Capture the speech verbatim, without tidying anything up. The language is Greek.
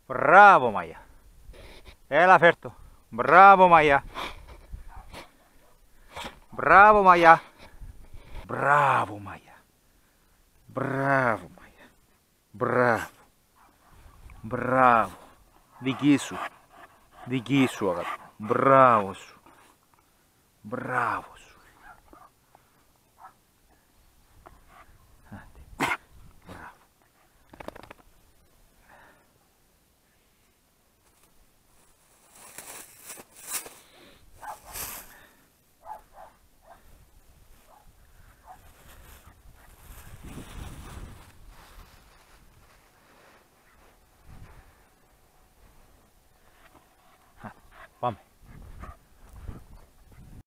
Μπράβο Μάγια. Έλα φέρτο. Μπράβο Μάγια. Μπράβο Μάγια. Μπράβο Μάγια. Μπράβο Μάγια. Μπράβο. Μπράβο. Δική σου. Δική σου αγάπη. Μπράβο σου. Μπράβο.